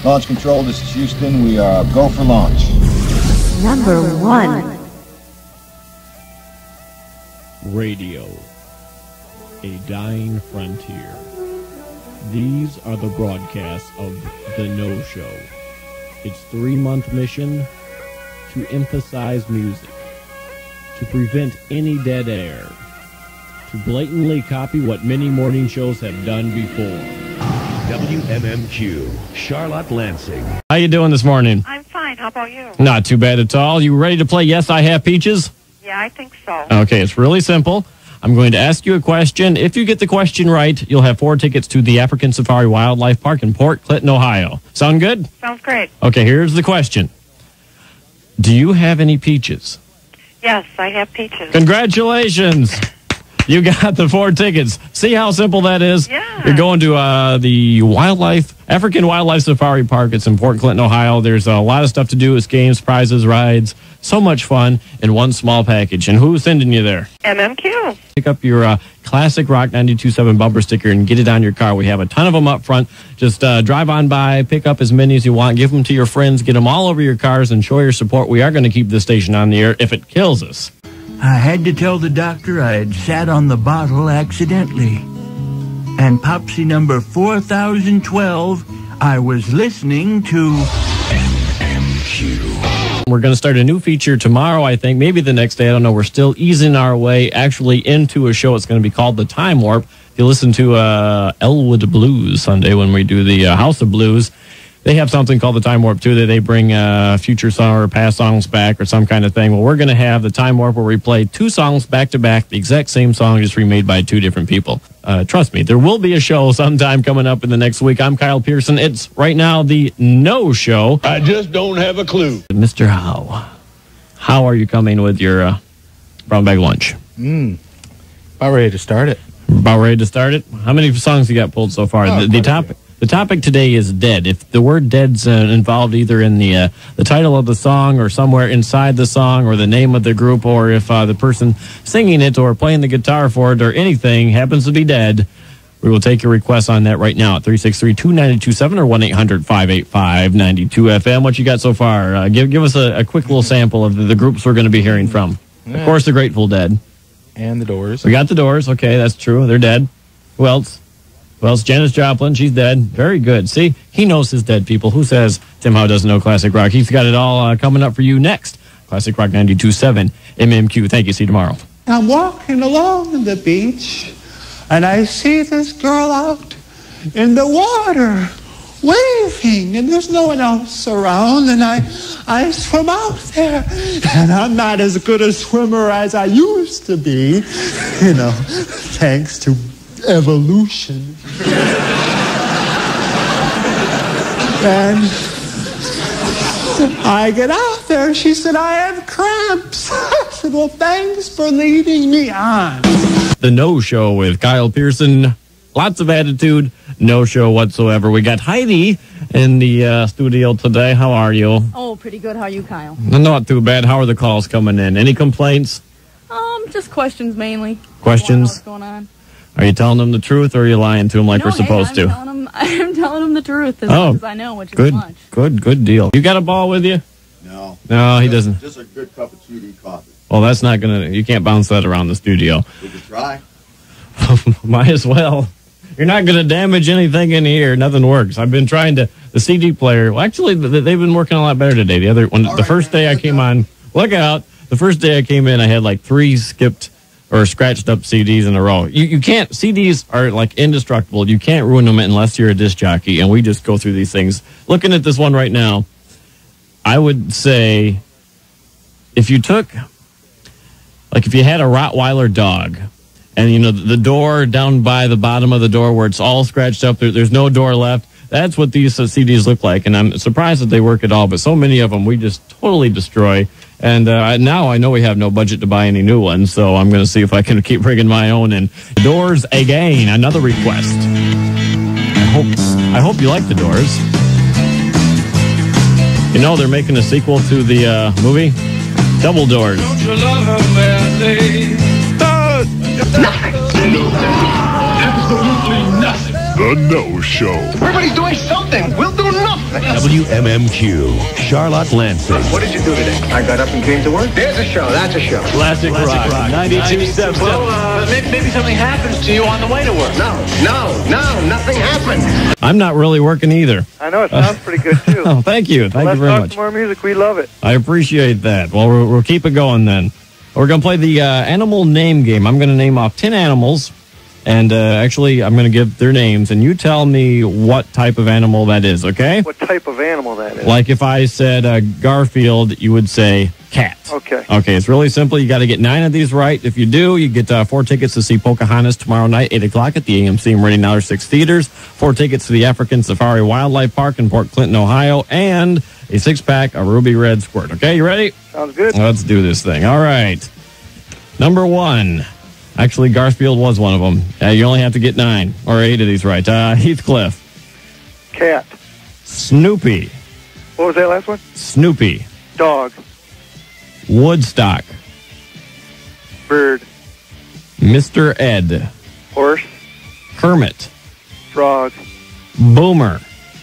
Launch control, this is Houston. We are go for launch. Number 1. Radio, a dying frontier. These are the broadcasts of The No Show. Its 3-month mission: to emphasize music, to prevent any dead air, to blatantly copy what many morning shows have done before. WMMQ, Charlotte, Lansing. How you doing this morning? I'm fine. How about you? Not too bad at all. You ready to play Yes, I Have Peaches? Yeah, I think so. Okay, it's really simple. I'm going to ask you a question. If you get the question right, you'll have 4 tickets to the African Safari Wildlife Park in Port Clinton, Ohio. Sound good? Sounds great. Okay, here's the question. Do you have any peaches? Yes, I have peaches. Congratulations. You got the 4 tickets. See how simple that is? Yeah. You're going to the African Wildlife Safari Park. It's in Port Clinton, Ohio. There's a lot of stuff to do. It's games, prizes, rides. So much fun in one small package. And who's sending you there? MMQ. Pick up your classic Rock 92.7 bumper sticker and get it on your car. We have a ton of them up front. Just drive on by, pick up as many as you want, give them to your friends, get them all over your cars, and show your support. We are going to keep this station on the air if it kills us. I had to tell the doctor I had sat on the bottle accidentally. And Popsy number 4012, I was listening to MMQ. We're going to start a new feature tomorrow, I think. Maybe the next day. I don't know. We're still easing our way actually into a show. It's going to be called The Time Warp. If you listen to Elwood Blues Sunday when we do the House of Blues, they have something called the Time Warp, too, that they bring future song or past songs back or some kind of thing. Well, we're going to have the Time Warp where we play 2 songs back-to-back, the exact same song, just remade by 2 different people. Trust me, there will be a show sometime coming up in the next week. I'm Kyle Pierson. It's right now the No Show. I just don't have a clue. Mr. How are you coming with your brown bag lunch? About ready to start it. About ready to start it? How many songs you got pulled so far? The topic today is dead. If the word dead's involved either in the title of the song or somewhere inside the song or the name of the group, or if the person singing it or playing the guitar for it or anything happens to be dead, we will take your requests on that right now at 363-2927 or 1-800-585-92FM. What you got so far? Give us a quick little sample of the groups we're going to be hearing from. Yeah. Of course, the Grateful Dead. And the Doors. We got the Doors. Okay, that's true. They're dead. Who else? Well, it's Janis Joplin. She's dead. Very good. See, he knows his dead people. Who says Tim Howe doesn't know classic rock? He's got it all coming up for you next. Classic Rock 92.7 MMQ. Thank you. See you tomorrow. I'm walking along the beach, and I see this girl out in the water waving, and there's no one else around, and I swim out there, and I'm not as good a swimmer as I used to be, thanks to evolution. And I get out there. She said, I have cramps. I said, well, thanks for leading me on. The No Show with Kyle Pierson. Lots of attitude. No show whatsoever. We got Heidi in the studio today. How are you? Oh, pretty good. How are you, Kyle? Not too bad. How are the calls coming in? Any complaints? Just questions mainly. Questions? What's going on? Are you telling them the truth, or are you lying to them like we're supposed to? I'm telling them the truth as much as I know, which is much. Good deal. You got a ball with you? No. No, he doesn't. Just a good cup of TD coffee. Well, that's not going to... You can't bounce that around the studio. We could try. Might as well. You're not going to damage anything in here. Nothing works. I've been trying to... The CD player... Well, actually, they've been working a lot better today. The first day I came on... Look out. The first day I came in, I had like 3 skipped... or scratched up CDs in a row. You can't, CDs are like indestructible. You can't ruin them unless you're a disc jockey, and we just go through these things. Looking at this one right now, I would say if you took, like if you had a Rottweiler dog, and the door down by the bottom of the door where it's all scratched up, there's no door left, that's what these CDs look like, and I'm surprised that they work at all, but so many of them we just totally destroy. And now I know we have no budget to buy any new ones, so I'm going to see if I can keep bringing my own in. Doors again, another request. I hope you like the Doors. They're making a sequel to the movie Double Doors. Don't you love her badly? Nothing. Absolutely nothing. The No Show. Everybody's doing something. We'll do nothing. WMMQ, Charlotte, Lansing. What did you do today? I got up and came to work. There's a show. That's a show. Classic Rock, 92.7. Well, maybe something happened to you on the way to work. No, nothing happened. I'm not really working either. I know, it sounds pretty good, too. Oh, thank you. Thank you very Let's much. talk some more music. We love it. I appreciate that. Well, we'll keep it going then. We're going to play the animal name game. I'm going to name off 10 animals, and actually, I'm going to give their names, and you tell me what type of animal that is, okay? What type of animal that is? Like if I said Garfield, you would say cat. Okay. Okay, it's really simple. You got to get 9 of these right. If you do, you get 4 tickets to see Pocahontas tomorrow night, 8 o'clock at the AMC Meridian Now 6 theaters, 4 tickets to the African Safari Wildlife Park in Port Clinton, Ohio, and a 6-pack of Ruby Red Squirt. Okay, you ready? Sounds good. Let's do this thing. All right. Number 1. Actually, Garfield was one of them. You only have to get 9 or 8 of these right. Heathcliff. Cat. Snoopy. What was that last one? Snoopy. Dog. Woodstock. Bird. Mr. Ed. Horse. Kermit. Frog. Boomer.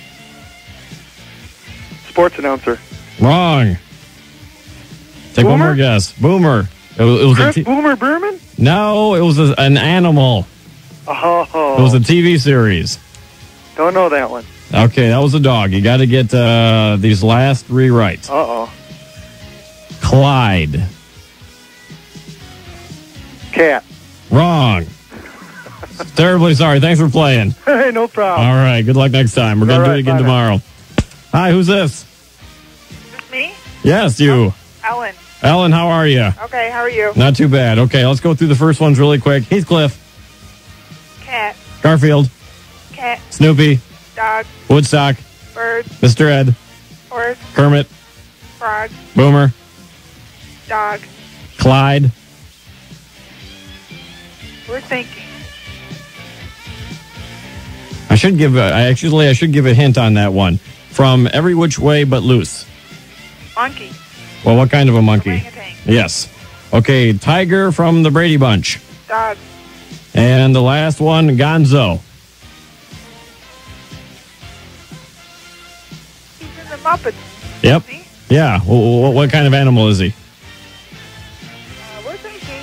Sports announcer. Wrong. Take one more guess. Boomer. It was Chris Boomer Berman? No, it was an animal. Oh. It was a TV series. Don't know that one. Okay, that was a dog. You got to get these last 3 right. Uh-oh. Clyde. Cat. Wrong. Terribly sorry. Thanks for playing. Hey, no problem. All right. Good luck next time. We're going to do it again tomorrow. Hi, who's this? Me? Yes, you. Ellen. Ellen, how are you? Okay, how are you? Not too bad. Okay, let's go through the first ones really quick. Heathcliff. Cat. Garfield. Cat. Snoopy. Dog. Woodstock. Bird. Mr. Ed. Horse. Kermit. Frog. Boomer. Dog. Clyde. We're thinking. I should give a hint on that one. From Every Which Way But Loose. Monkey. Well, what kind of a monkey? Orangutan. Yes. Okay, Tiger from the Brady Bunch. Dog. And the last one, Gonzo. He's in the Muppets. Yep. Yeah. What kind of animal is he? We're thinking.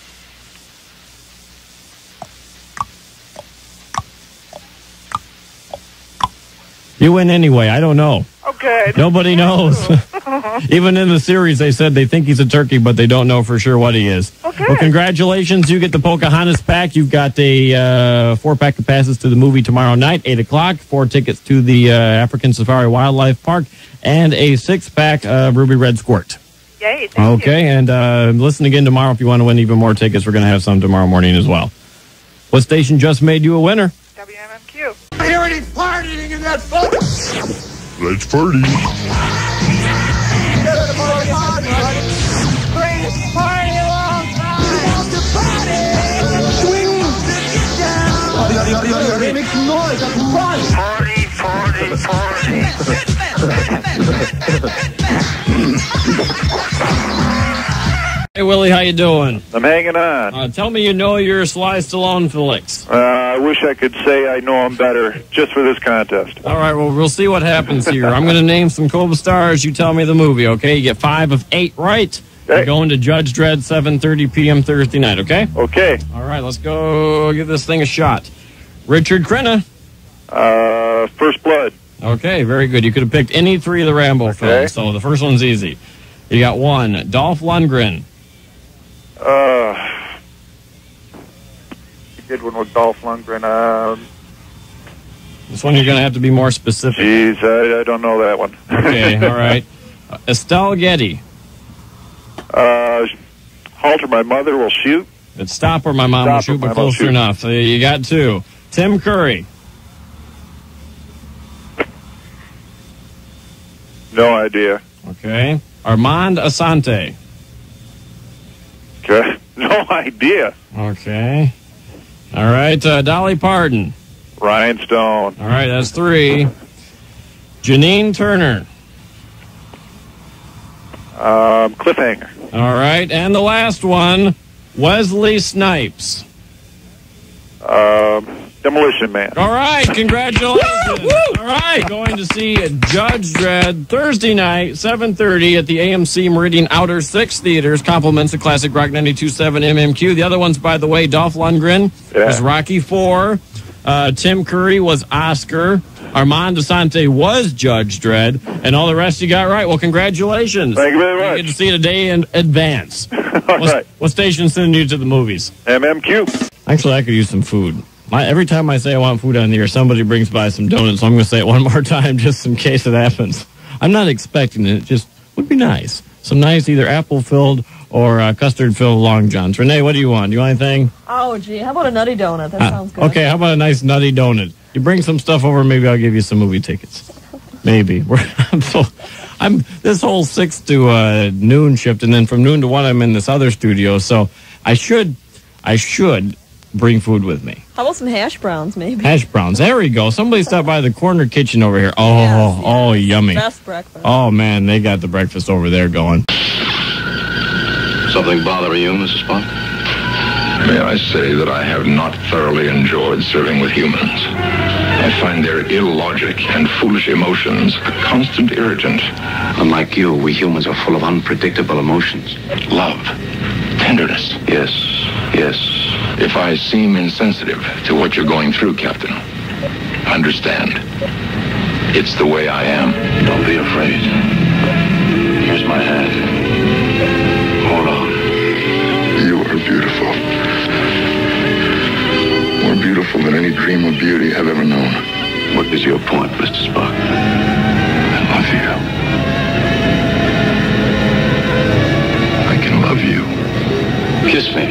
You win anyway. I don't know. Okay. Nobody knows. Even in the series, they said they think he's a turkey, but they don't know for sure what he is. Okay. Well, congratulations. You get the Pocahontas pack. You've got a 4-pack of passes to the movie tomorrow night, 8 o'clock, 4 tickets to the African Safari Wildlife Park, and a 6-pack of Ruby Red Squirt. Yay, thank you. Okay, and listen again tomorrow if you want to win even more tickets. We're going to have some tomorrow morning as well. What station just made you a winner? WMMQ. I hear any partying in that boat? Let's party. Greatest party of all time. To party. Swing. Get down. Make some noise. Hey, Willie, how you doing? I'm hanging on. Tell me you know your Sly Stallone flicks. I wish I could say I know him better just for this contest. All right, well, we'll see what happens here. I'm going to name some Cobra stars. You tell me the movie, okay? You get 5 of 8 right. Okay. You're going to Judge Dredd, 7:30 p.m. Thursday night, okay? Okay. All right, let's go give this thing a shot. Richard Crenna. First Blood. Okay, very good. You could have picked any 3 of the Rambo films, so the first one's easy. You got 1, Dolph Lundgren. Good one with Dolph Lundgren. This one you're going to have to be more specific. Jeez, I don't know that one. Okay, all right. Estelle Getty. Halter, My Mother Will Shoot. It's Stop or My Mom Will Shoot, but close enough. So you got 2. Tim Curry. No idea. Okay. Armand Assante. Okay. No idea. Okay. All right. Dolly Parton. Rhinestone. All right. That's 3. Janine Turner. Cliffhanger. All right. And the last one, Wesley Snipes. Demolition Man. All right, congratulations. All right, going to see Judge Dredd Thursday night, 7:30 at the AMC Meridian Outer 6 Theaters. Compliments of Classic Rock 92.7 MMQ. The other ones, by the way, Dolph Lundgren was Rocky IV. Tim Curry was Oscar. Armand DeSante was Judge Dredd. And all the rest you got right. Well, congratulations. Thank you very much. You get to see it a day in advance. What station sending you to the movies? MMQ. Actually, I could use some food. Every time I say I want food on the air, somebody brings by some donuts, so I'm going to say it one more time just in case it happens. I'm not expecting it. It just would be nice. Some nice either apple-filled or custard-filled Long Johns. Renee, what do you want? Do you want anything? Oh, gee. How about a nutty donut? That sounds good. Okay, how about a nice nutty donut? You bring some stuff over, maybe I'll give you some movie tickets. Maybe. I'm this whole 6 to noon shift, and then from noon to 1, I'm in this other studio, so I should bring food with me. How about some hash browns, maybe? Hash browns. There we go. Somebody stopped by the corner kitchen over here. Oh, yummy. Best breakfast. Oh, man, they got the breakfast over there going. Something bothering you, Mrs. Spock? May I say that I have not thoroughly enjoyed serving with humans. I find their illogic and foolish emotions a constant irritant. Unlike you, we humans are full of unpredictable emotions. Love. Tenderness. Yes. If I seem insensitive to what you're going through, Captain, understand. It's the way I am. Don't be afraid. Here's my hand. Hold on. You are beautiful. More beautiful than any dream of beauty I've ever known. What is your point, Mr. Spock? I love you. I can love you. Kiss me.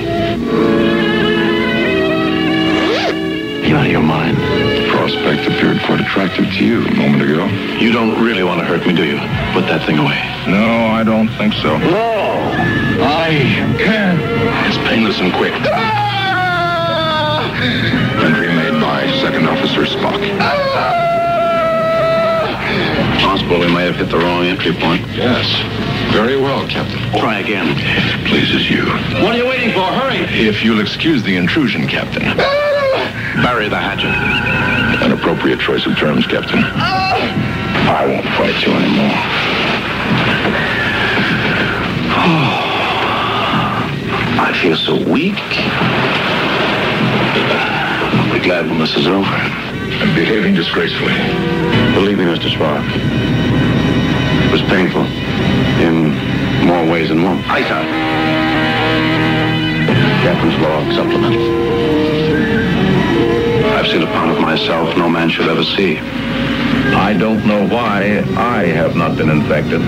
You out of your mind? The prospect appeared quite attractive to you a moment ago. You don't really want to hurt me, do you? Put that thing away. No, I don't think so. No! I can't. It's painless and quick. Entry made by Second Officer Spock. Possible we may have hit the wrong entry point. Yes. Very well, Captain. Try again. If it pleases you. What are you waiting for? Hurry! If you'll excuse the intrusion, Captain. Bury the hatchet. An appropriate choice of terms, Captain. I won't fight you anymore. I feel so weak. I'll be glad when this is over. I'm behaving disgracefully. Believe me, Mr. Spock, it was painful in more ways than one. I thought. Captain's log supplement. I've seen a part of myself no man should ever see. I don't know why I have not been infected.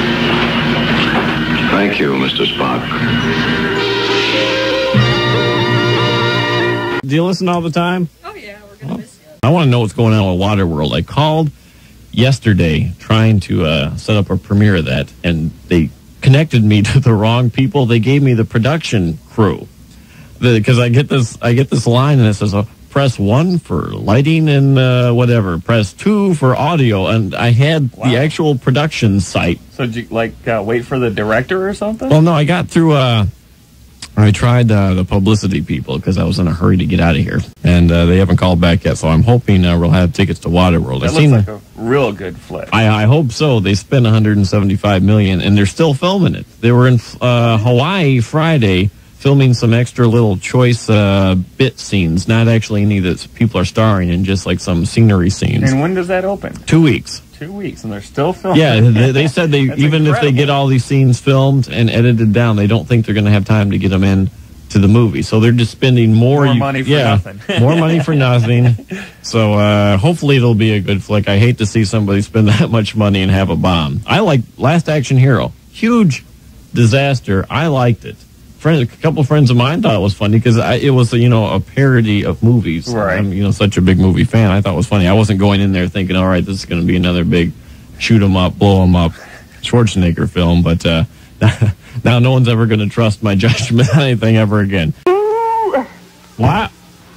Thank you, Mr. Spock. Do you listen all the time? Oh, yeah, we're going to miss you. I want to know what's going on with Waterworld. I called yesterday trying to set up a premiere of that, and they connected me to the wrong people. They gave me the production crew. Because I get this line, and it says, press 1 for lighting and whatever. Press 2 for audio. And I had the actual production site. So did you, wait for the director or something? Well, no, I got through... I tried the publicity people because I was in a hurry to get out of here. And they haven't called back yet, so I'm hoping we'll have tickets to Waterworld. That looks like a real good flick. I hope so. They spent $175 million, and they're still filming it. They were in Hawaii Friday filming some extra little choice bit scenes, not actually any that people are starring in, just like some scenery scenes. And when does that open? 2 weeks. 2 weeks, and they're still filming. Yeah, they said even if they get all these scenes filmed and edited down, they don't think they're going to have time to get them in to the movie. So they're just spending more money for nothing. More money for nothing. So hopefully it'll be a good flick. I hate to see somebody spend that much money and have a bomb. I like Last Action Hero. Huge disaster. I liked it. A couple friends of mine thought it was funny because it was a parody of movies. Right. I'm such a big movie fan. I thought it was funny. I wasn't going in there thinking, all right, this is going to be another big shoot 'em up, blow 'em up Schwarzenegger film. But now no one's ever going to trust my judgment on anything ever again. What?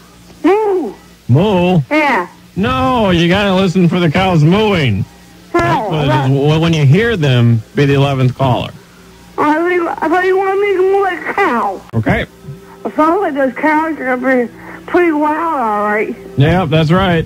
Moo? Yeah. No, you got to listen for the cows mooing. When you hear them, be the 11th caller. I thought you wanted me to move like a cow. Okay. I thought like those cows are going to pretty loud, all right. Yeah, that's right.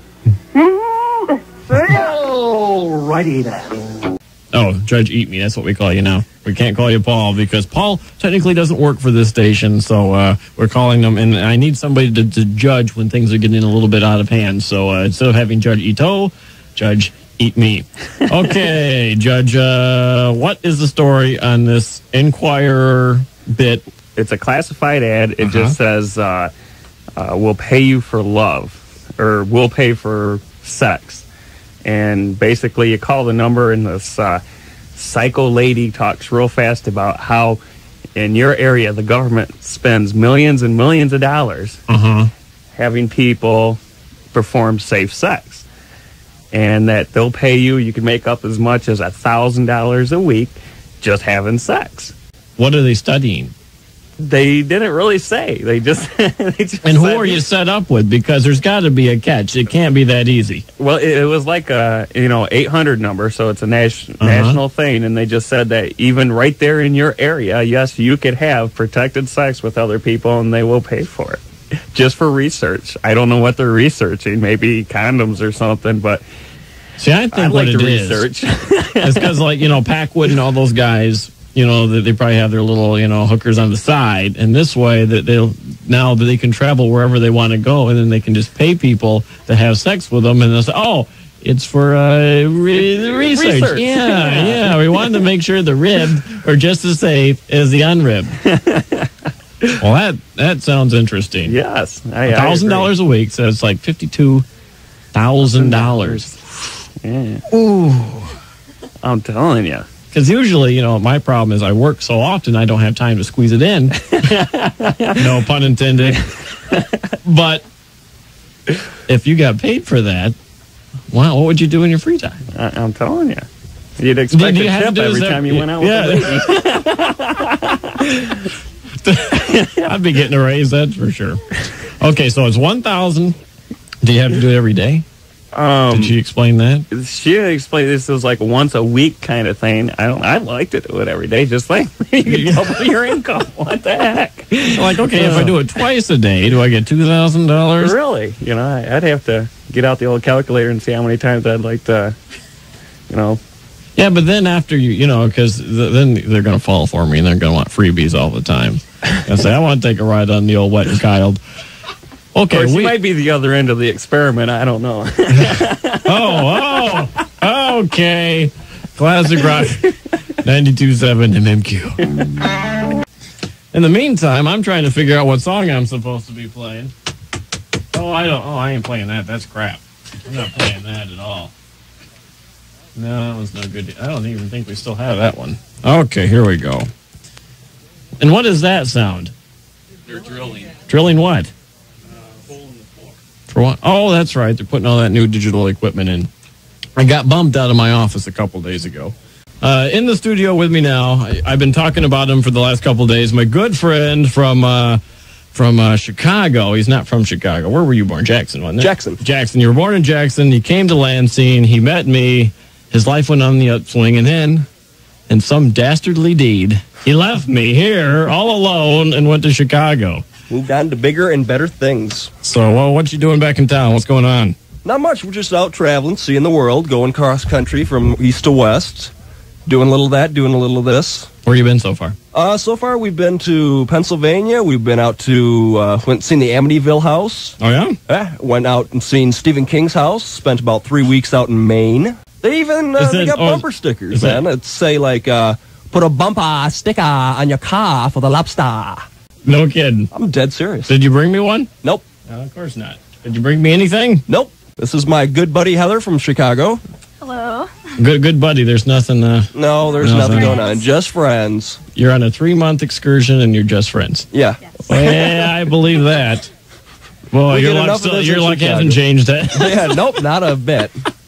Oh, righty then. Oh, Judge Eat Me, that's what we call you now. We can't call you Paul because Paul technically doesn't work for this station, so we're calling them, and I need somebody to judge when things are getting a little bit out of hand. So instead of having Judge Ito, Judge Eat Me. Okay, Judge, what is the story on this Inquirer bit? It's a classified ad. It just says, we'll pay you for love, or we'll pay for sex. And basically you call the number, and this psycho lady talks real fast about how in your area the government spends millions and millions of dollars having people perform safe sex. And that they'll pay you, you can make up as much as $1,000 a week just having sex. What are they studying? They didn't really say. They just and who are you set up with? Because there's got to be a catch. It can't be that easy. Well, it was like a 800 number, so it's a national thing, and they just said that even right there in your area, yes, you could have protected sex with other people, and they will pay for it. Just for research. I don't know what they're researching. Maybe condoms or something, but see, I think what it is it's because, Packwood and all those guys, they probably have their little, hookers on the side, and this way that they can travel wherever they want to go, and then they can just pay people to have sex with them, and they'll say, oh, it's for research. Yeah. We wanted to make sure the ribbed are just as safe as the unribbed. Well, that sounds interesting. Yes. $1,000 a week, so it's like $52,000. Yeah. Ooh. I'm telling you. Because usually, my problem is I work so often I don't have time to squeeze it in. No pun intended. But if you got paid for that, wow, what would you do in your free time? I'm telling you. You'd expect a tip every time you went out with a lady. I'd be getting a raise, that's for sure. Okay, so it's $1,000. Do you have to do it every day? Did she explain that? She explained this was like a once a week kind of thing. I'd like to do it every day, just like you can double your income. What the heck? Like, okay, if I do it twice a day, do I get $2,000? Really? I'd have to get out the old calculator and see how many times I'd like to, Yeah, but then after because then they're going to fall for me and they're going to want freebies all the time. And say, I want to take a ride on the old Wet and Wild. Okay, or she might be the other end of the experiment. I don't know. Okay. Classic Rock 92.7 MMQ. In the meantime, I'm trying to figure out what song I'm supposed to be playing. I ain't playing that. That's crap. I'm not playing that at all. No, that was no good. I don't even think we still have that one. Okay, here we go. And what is that sound? They're drilling. Drilling what? Hole in the floor. For what? Oh, that's right. They're putting all that new digital equipment in. I got bumped out of my office a couple days ago. In the studio with me now, I've been talking about him for the last couple days. My good friend from Chicago. He's not from Chicago. Where were you born? Jackson, wasn't it? Jackson. You were born in Jackson. He came to Lansing. He met me. His life went on the upswing. And then, in some dastardly deed, he left me here all alone and went to Chicago. Moved on to bigger and better things. So, what you doing back in town? What's going on? Not much. We're just out traveling, seeing the world, going cross country from east to west. Doing a little of that, doing a little of this. Where you been so far? So far, we've been to Pennsylvania. We've been out to, went and seen the Amityville house. Oh, yeah? Went out and seen Stephen King's house. Spent about 3 weeks out in Maine. They even they got bumper stickers, man. It's say, like, put a bumper sticker on your car for the lobster. No kidding. I'm dead serious. Did you bring me one? Nope. No, of course not. Did you bring me anything? Nope. This is my good buddy Heather from Chicago. Hello. Good buddy. There's nothing. No, there's nothing going on. Just friends. You're on a 3-month excursion and you're just friends. Yeah. Yes. Yeah, I believe that. Boy, your luck hasn't changed. Yeah, nope, not a bit.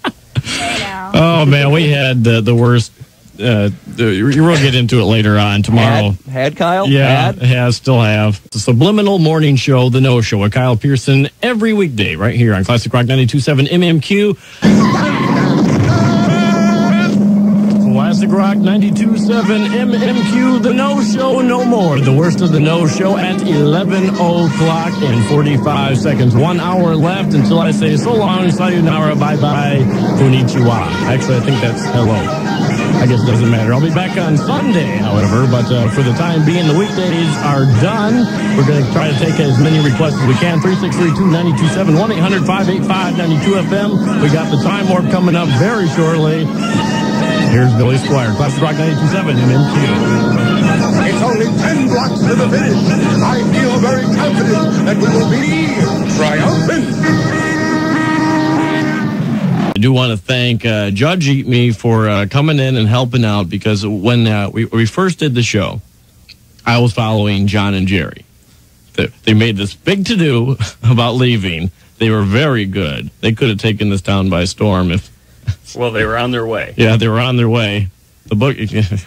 Oh man, we had the worst. We'll get into it later on tomorrow. Had Kyle? Yeah, still have. The Subliminal Morning Show, The No Show with Kyle Pierson, every weekday right here on Classic Rock 92.7 MMQ. Classic Rock 92.7 MMQ, The No Show No More. The worst of the No Show at 11 o'clock and 45 seconds. 1 hour left until I say so long, sayonara, bye-bye, konnichiwa. Actually, I think that's hello. I guess it doesn't matter. I'll be back on Sunday, however, but for the time being, the weekdays are done. We're going to try to take as many requests as we can. 363-2927, 1-800-585-92FM. We got the Time Warp coming up very shortly. Here's Billy Squire, Classic Rock 92.7 MMQ. It's only 10 blocks to the finish. I feel very confident that we will be triumphant. I do want to thank Judge Eat Me for coming in and helping out, because when we first did the show, I was following John and Jerry. They made this big to-do about leaving. They were very good. They could have taken this town by storm if... Well, they were on their way. Yeah, they were on their way. The book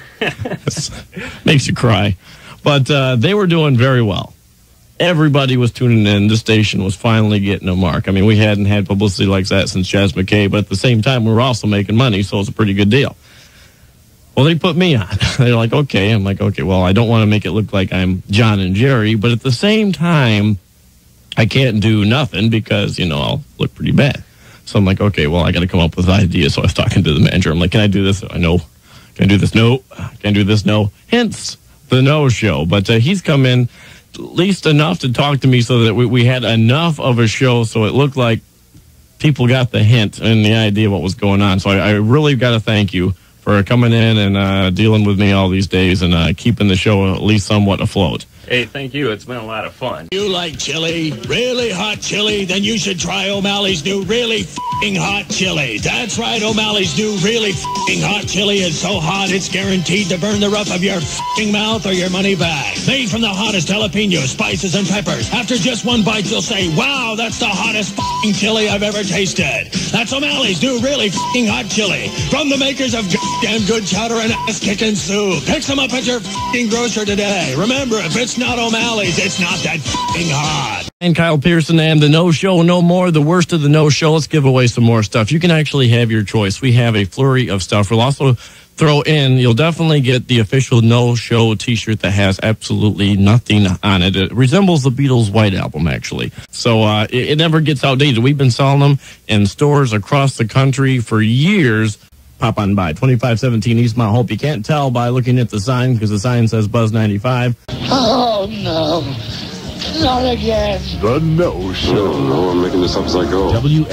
makes you cry. But they were doing very well. Everybody was tuning in. The station was finally getting a mark. I mean, we hadn't had publicity like that since Jazz McKay, but at the same time, we were also making money, so it's a pretty good deal. Well, they put me on. They're like, okay. I'm like, okay, well, I don't want to make it look like I'm John and Jerry, but at the same time, I can't do nothing because, I'll look pretty bad. So I'm like, okay, well, I got to come up with ideas. So I was talking to the manager. I'm like, can I do this? No. Can I do this? No. Can I do this? No. Hence the No Show. But he's come in at least enough to talk to me so that we had enough of a show so it looked like people got the hint and the idea of what was going on. So I really got to thank you for coming in and dealing with me all these days and keeping the show at least somewhat afloat. Hey, thank you. It's been a lot of fun. You like chili? Really hot chili? Then you should try O'Malley's new really f***ing hot chili. That's right, O'Malley's new really f***ing hot chili is so hot it's guaranteed to burn the roof of your f***ing mouth or your money back. Made from the hottest jalapenos, spices, and peppers. After just one bite, you'll say, wow, that's the hottest f***ing chili I've ever tasted. That's O'Malley's new really f***ing hot chili. From the makers of damn good chowder and ass-kicking soup. Pick some up at your f***ing grocer today. Remember, if it's not O'Malley's, it's not that f***ing hot. And Kyle Pierson and the No Show No More, the worst of the No Show. Let's give away some more stuff. You can actually have your choice. We have a flurry of stuff. We'll also throw in, you'll definitely get the official No Show t-shirt that has absolutely nothing on it. It resembles the Beatles' White Album, actually. So it never gets outdated. We've been selling them in stores across the country for years. Pop on by 2517 East Mount Hope. You can't tell by looking at the sign because the sign says Buzz 95. Oh, no. Not again. The No Show. Oh, no, I'm making this up as I go.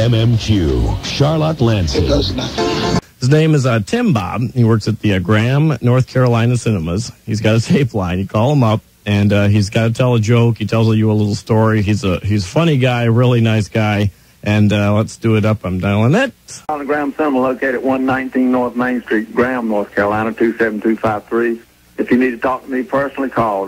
WMMQ, Charlotte, Lansing. It does nothing. His name is Tim Bob. He works at the Graham, North Carolina Cinemas. He's got a tape line. You call him up, and he's got to tell a joke. He tells you a little story. He's a funny guy, really nice guy. And let's do it up. I'm dialing it. On the Graham Cinema, located at 119 North Main Street, Graham, North Carolina, 27253. If you need to talk to me personally, call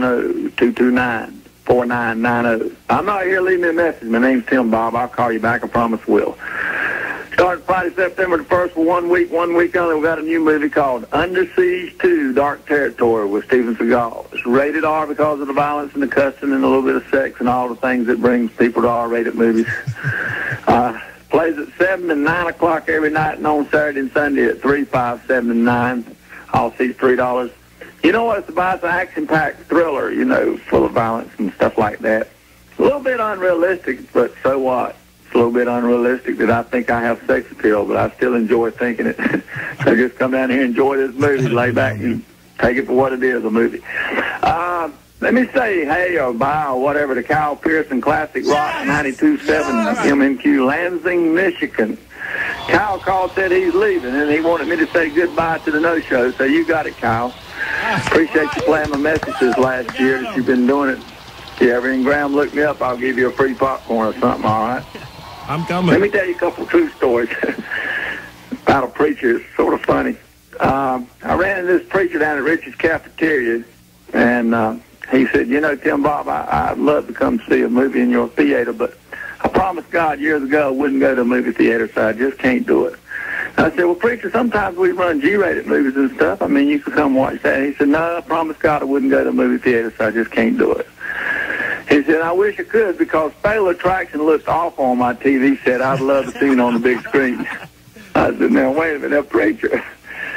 910-229-4990. I'm not here leaving me a message. My name's Tim Bob. I'll call you back. I promise will. Starting Friday, September the 1st for 1 week only. We've got a new movie called Under Siege 2, Dark Territory with Steven Seagal. It's rated R because of the violence and the cussing and a little bit of sex and all the things that brings people to R-rated movies. Plays at 7 and 9 o'clock every night and on Saturday and Sunday at 3, 5, 7, and 9. All seats $3. You know what it's about? It's an action-packed thriller, full of violence and stuff like that. A little bit unrealistic, but so what? It's a little bit unrealistic that I think I have sex appeal, but I still enjoy thinking it. So just come down here and enjoy this movie, lay back and take it for what it is, a movie. Let me say hey or bye or whatever to Kyle Pierson, Classic Rock 92.7 MMQ, Lansing, Michigan. Kyle called, said he's leaving, and he wanted me to say goodbye to the No Show, so you got it, Kyle. Appreciate you playing my messages last year that you've been doing it. If you ever in Graham look me up, I'll give you a free popcorn or something, all right? I'm coming. Let me tell you a couple of true stories about a preacher. It's sort of funny. I ran into this preacher down at Rich's Cafeteria, and he said, Tim Bob, I'd love to come see a movie in your theater, but I promised God years ago I wouldn't go to a movie theater, so I just can't do it. I said, well, preacher, sometimes we run G-rated movies and stuff. I mean, you could come watch that. He said, no, I promised God I wouldn't go to a movie theater, so I just can't do it. He said, I wish I could because Fatal Attraction looked awful on my TV set. I'd love to see it on the big screen. I said, now, wait a minute, preacher.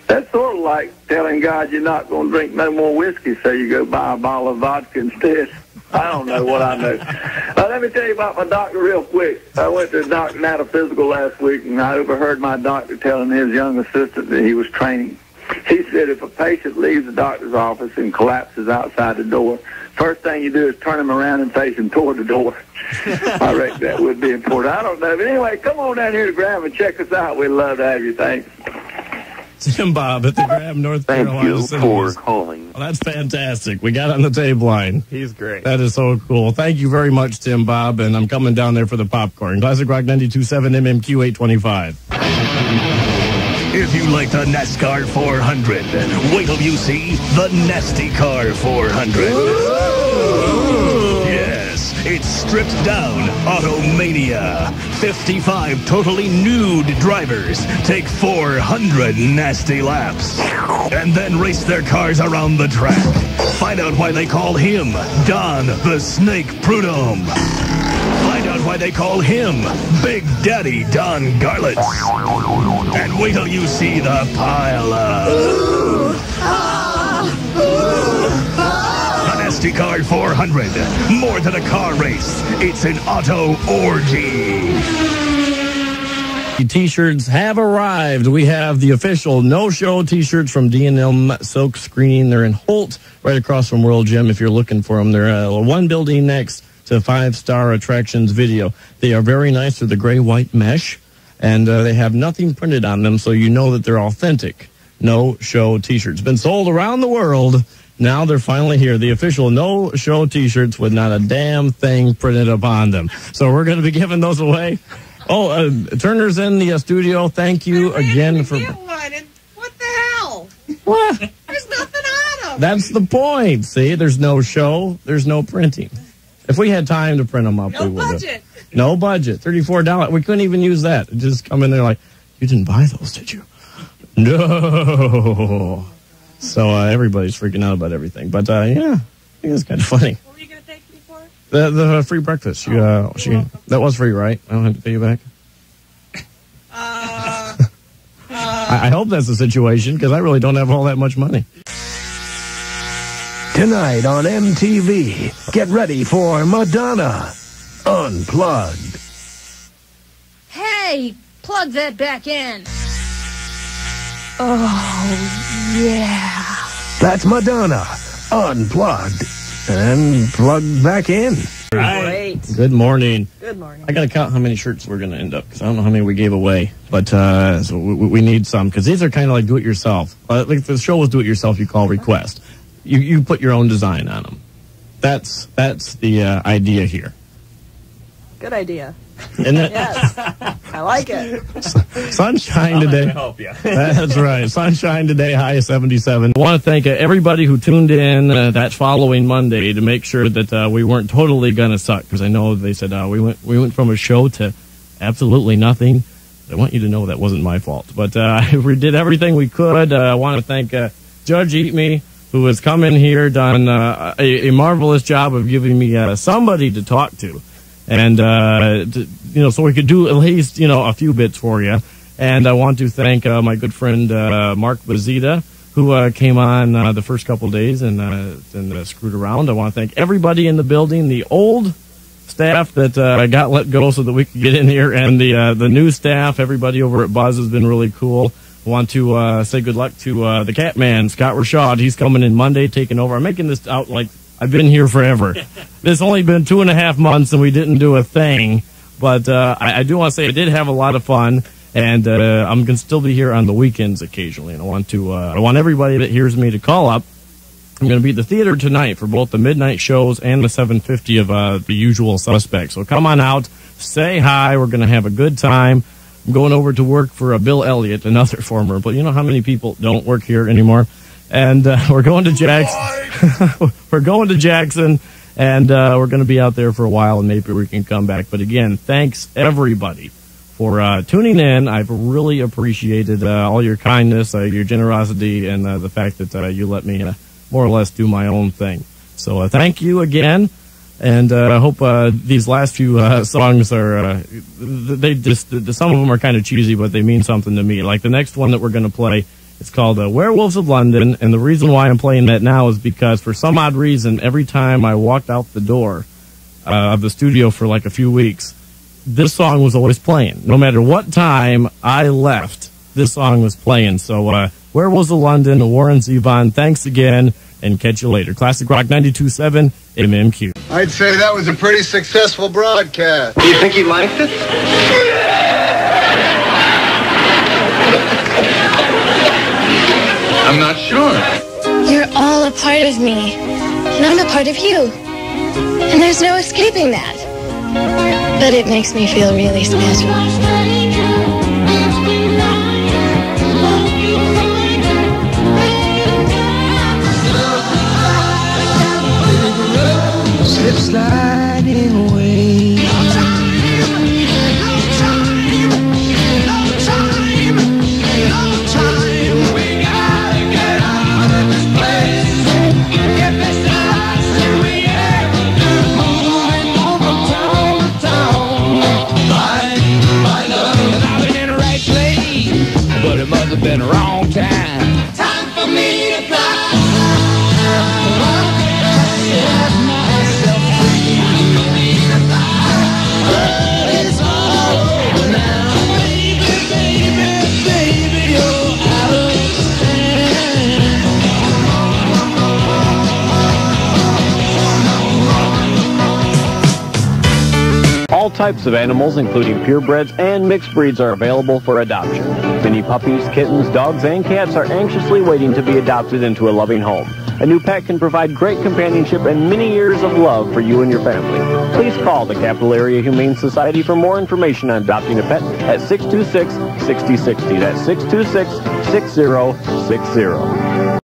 That's sort of like telling God you're not going to drink no more whiskey, so you go buy a bottle of vodka instead. I don't know what I know. Let me tell you about my doctor real quick. I went to the doctor and had a physical last week, and I overheard my doctor telling his young assistant that he was training. He said if a patient leaves the doctor's office and collapses outside the door, first thing you do is turn him around and face him toward the door. I reckon that would be important. I don't know. But anyway, come on down here to Graham and check us out. We'd love to have you. Thanks. Tim Bob at the Graham, North Carolina. Thank you for calling. Well, that's fantastic. We got on the tape line. He's great. That is so cool. Thank you very much, Tim Bob, and I'm coming down there for the popcorn. Classic Rock 92.7 MMQ 825. If you like the NASCAR 400, wait till you see the Nasty Car 400. Yes, it's stripped down Automania. 55 totally nude drivers take 400 nasty laps and then race their cars around the track. Find out why they call him Don the Snake Prudhomme. Find out why they call him Big Daddy Don Garlitz. And wait till you see the pile of... The Nasty Car 400. More than a car race. It's an auto orgy. T-shirts have arrived. We have the official no-show T-shirts from D&M Silk Screening. They're in Holt, right across from World Gym if you're looking for them. They're one building next to 5-Star Attractions Video. They are very nice. They're the gray-white mesh, and they have nothing printed on them, so you know that they're authentic no-show T-shirts. Been sold around the world. Now they're finally here. The official no-show T-shirts with not a damn thing printed upon them. So we're going to be giving those away. Oh, Turner's in the studio. Thank you again for... What the hell? What? There's nothing on them. That's the point. See, there's no show. There's no printing. If we had time to print them up, we would have. Budget. No budget. $34. We couldn't even use that. It just come in there like, you didn't buy those, did you? No. So everybody's freaking out about everything. But, yeah, I think it's kind of funny. What were you going to take me for? The free breakfast. That was free, right? I don't have to pay you back? I hope that's the situation, because I really don't have all that much money. Tonight on MTV, get ready for Madonna Unplugged. Hey, plug that back in. Oh, yeah. That's Madonna Unplugged and plugged back in. Great. Good morning. Good morning. I got to count how many shirts we're going to end up, because I don't know how many we gave away. But so we need some, because these are kind of like do-it-yourself. Like if the show was do-it-yourself, you call request. You put your own design on them. That's the idea here. Good idea. Isn't it? Yes. I like it. Sunshine today. Help you. That's right. Sunshine today, high of 77. I want to thank everybody who tuned in that following Monday to make sure that we weren't totally going to suck, because I know they said we went from a show to absolutely nothing. I want you to know that wasn't my fault. But we did everything we could. I want to thank Judge Eat Me, who has come in here, done a marvelous job of giving me somebody to talk to. And, so we could do at least, a few bits for you. And I want to thank my good friend Mark Bazita, who came on the first couple days and screwed around. I want to thank everybody in the building, the old staff that got let go so that we could get in here, and the new staff. Everybody over at Buzz has been really cool. I want to say good luck to the cat man, Scott Rashad. He's coming in Monday, taking over. I'm making this out like I've been here forever. It's only been 2.5 months, and we didn't do a thing. But I do want to say I did have a lot of fun, and I'm going to still be here on the weekends occasionally. And I want everybody that hears me to call up. I'm going to be at the theater tonight for both the midnight shows and the 7:50 of the usual suspects. So come on out, say hi. We're going to have a good time. I'm going over to work for Bill Elliott, another former. But you know how many people don't work here anymore? And we're going to Jackson. We're going to Jackson, and we're going to be out there for a while, and maybe we can come back. But again, thanks everybody for tuning in. I've really appreciated all your kindness, your generosity, and the fact that you let me more or less do my own thing. So thank you again, and I hope these last few songs are some of them are kind of cheesy, but they mean something to me. Like the next one that we're going to play It's called Werewolves of London, and the reason why I'm playing that now is because for some odd reason, every time I walked out the door of the studio for like a few weeks, this song was always playing. No matter what time I left, this song was playing. So Werewolves of London, Warren Zevon, thanks again, and catch you later. Classic Rock 92.7 WMMQ. I'd say that was a pretty successful broadcast. Do you think he liked it? I'm not sure. You're all a part of me, and I'm a part of you. And there's no escaping that. But it makes me feel really special. Slip sliding away. But it must have been a wrong time. Time for me to fly. Set myself free. It's all over now. Baby, baby, baby, you're out of All types of animals, including purebreds and mixed breeds, are available for adoption. Many puppies, kittens, dogs, and cats are anxiously waiting to be adopted into a loving home. A new pet can provide great companionship and many years of love for you and your family. Please call the Capital Area Humane Society for more information on adopting a pet at 626-6060. That's 626-6060.